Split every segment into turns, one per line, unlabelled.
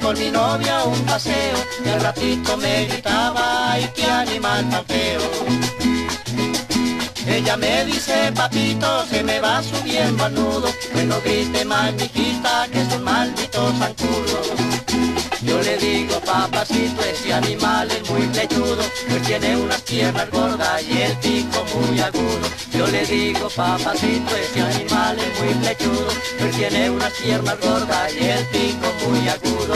con mi novia a un paseo y al ratito me gritaba, ay, qué animal tan feo. Ella me dice, papito, se me va subiendo al nudo, que no grite más, mijita, que es un maldito zancudo. Yo le digo, papacito, ese animal es muy flechudo, pues tiene unas piernas gordas y el pico muy agudo. Yo le digo, papacito, ese animal es muy flechudo, pues tiene unas piernas gordas y el pico muy agudo.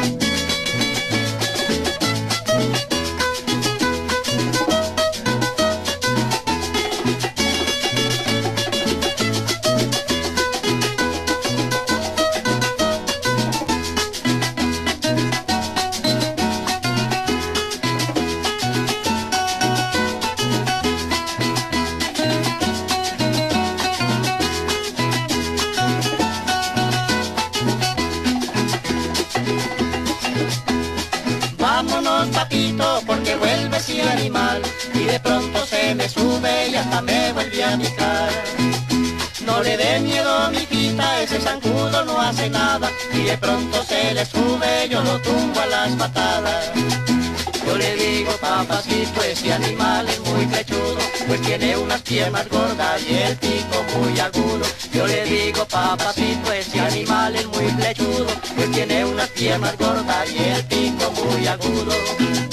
Vámonos, papito, porque vuelve ese animal y de pronto se me sube y hasta me vuelve a picar. No le dé miedo, mijita, ese zancudo no hace nada y de pronto se le sube, yo lo tumbo a las patadas. Yo le digo, papacito, ese animal es muy flechudo, pues tiene unas piernas gordas y el pico muy agudo. Yo le digo, papacito, ese animal es muy flechudo, pues tiene unas piernas gordas y el pico muy agudo.